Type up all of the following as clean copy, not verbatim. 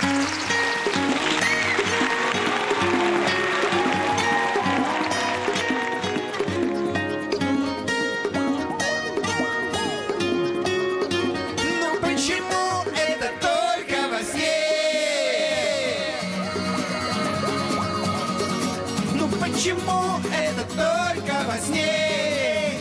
Почему это только во сне?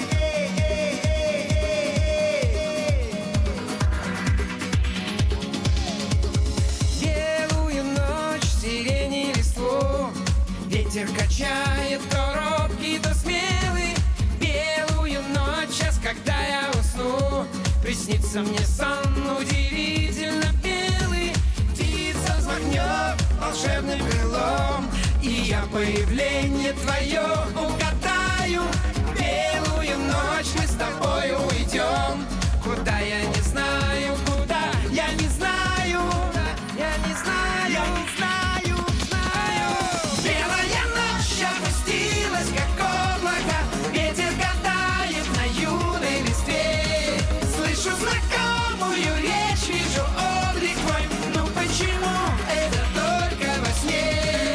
Белую ночь, сирени листву, ветер качает то робкий, то смелый. Белую ночь, час, когда я усну, приснится мне сон удивительно белый. Птица взмахнет волшебным крылом, и я появление твое угадаю. Белую ночь мы с тобой уйдем, куда я не знаю, куда я не знаю, я не знаю, я не знаю, знаю. Белая ночь опустилась, как облако, ветер гадает на юной листве. Слышу знакомую речь, вижу облик твой, ну почему это только во сне?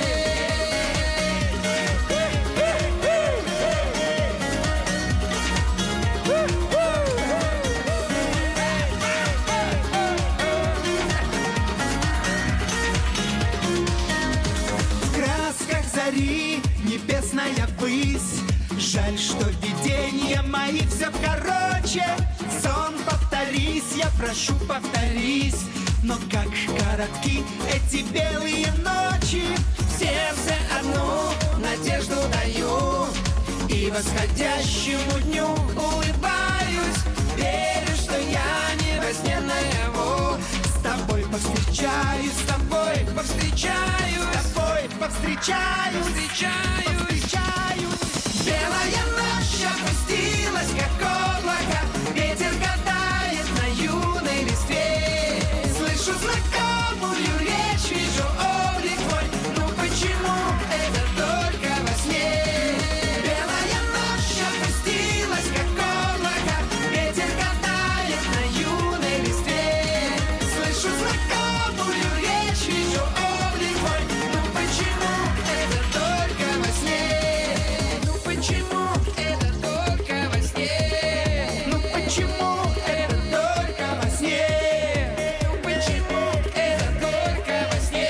Небесная высь, жаль, что видения мои все короче. Сон, повторись, я прошу, повторись. Но как коротки эти белые ночи. В сердце одну надежду даю, и восходящему дню улыбаюсь. Верю, что я не во сне наяву. С тобой повстречаюсь, с тобой повстречаюсь, с тобой повстречаюсь, повстречаюсь. Белая ночь опустилась, как облако, ветер гадает на юной листве. Слышу знакомую речь, вижу облик твой, ну почему это только во сне? Белая ночь опустилась, как облако, ветер гадает на юной листве. Слышу знакомую речь, вижу облик твой, ну почему это только во сне? Ну почему это только во сне? Ну почему это только во сне? Ну почему это только во сне?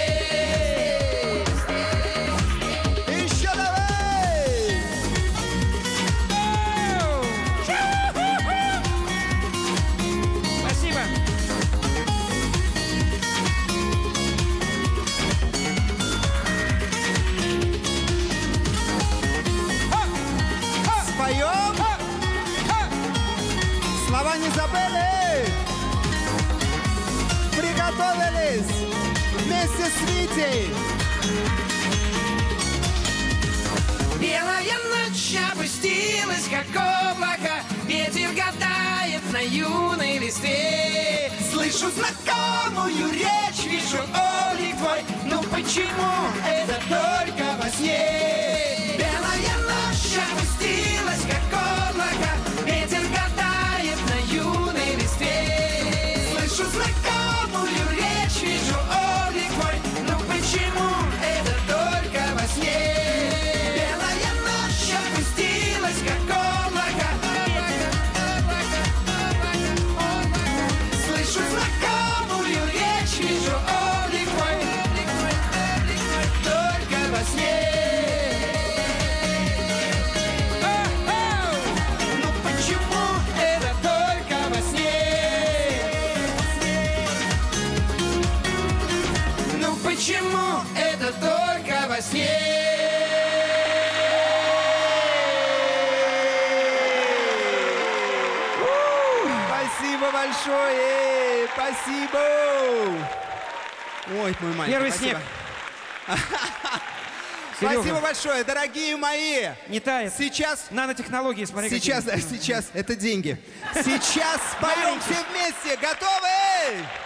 Еще давай! Спасибо! Споем? Слова не забыли? Приготовились? Вместе с Витей! Белая ночь опустилась, как облако, ветер гадает на юной листве. Слышу знакомую речь, вижу облик твой, ну почему это только во сне? Белая ночь опустилась, как облако, ветер гадает на юной листве. Слышу знакомую речь, вижу облик твой, ну почему это только во сне? Белая ночь опустилась, как облако, слышу знакомую речь, вижу облик твой, только во сне. Ну почему это только во сне? Ну почему это только во сне? Спасибо большое! Спасибо! Ой, мой маленький, Первый спасибо. снег. Спасибо Серега. большое, дорогие мои! Не тает. Сейчас, Нанотехнологии, смотри. сейчас, какие. сейчас, это деньги. Сейчас споем все вместе. Готовы?